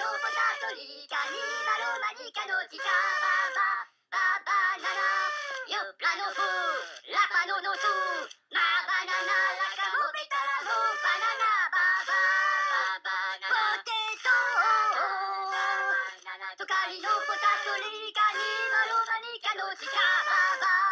のポタトリカニマロマニカのチカババババナナヨラのフラパノのスマバナナラカモペタラモバナナババババナナポテトトカリのポタトリカニマロマニカのチカババ